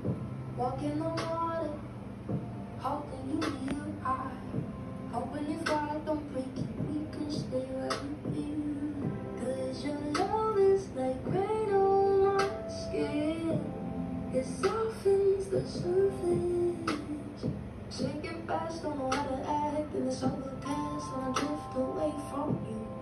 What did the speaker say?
Walk in the water, hoping you feel high. Hoping if God don't break it, we can stay right here. 'Cause your love is like rain on my skin. It softens the surface. Sinking fast, don't know how to act, and it's overcast when I drift away from you.